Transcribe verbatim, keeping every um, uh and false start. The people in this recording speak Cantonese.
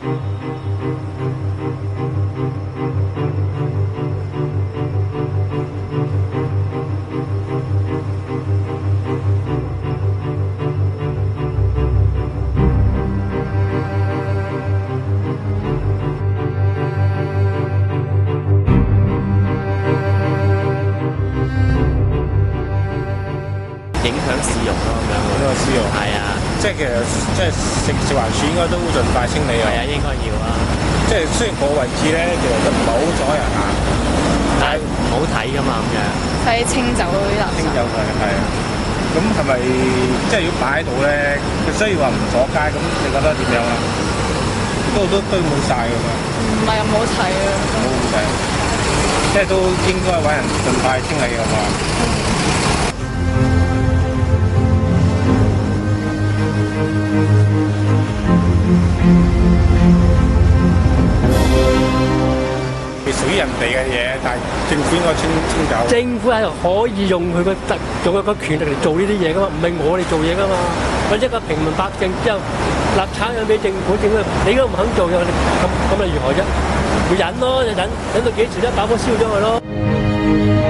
影響市容咯，咁樣呢個市容係啊， 即係其實即係食食環署應該都盡快清理啊。 係啊，應該要啊。 即係雖然個位置咧，其實就唔係好阻人行， 但係唔好睇噶嘛，咁樣。 快啲清走嗰啲垃圾。 清走佢係啊。咁係咪即係如果擺喺度咧？佢雖然話唔阻街，咁你覺得點樣啊？嗰度都堆滿晒㗎嘛。 唔係咁好睇啊。 唔好睇，即係都應該揾人盡快清理㗎嘛。屬於人哋嘅嘢，但係政府應該清清走。 政府係可以用佢個特用佢個權力嚟做呢啲嘢噶嘛，唔係我哋做嘢噶嘛。或者個平民百姓之後立產養俾政府，政府你都唔肯做嘅，咁咁又如何啫？咪忍咯，就忍忍到幾時咧，把火燒咗佢咯。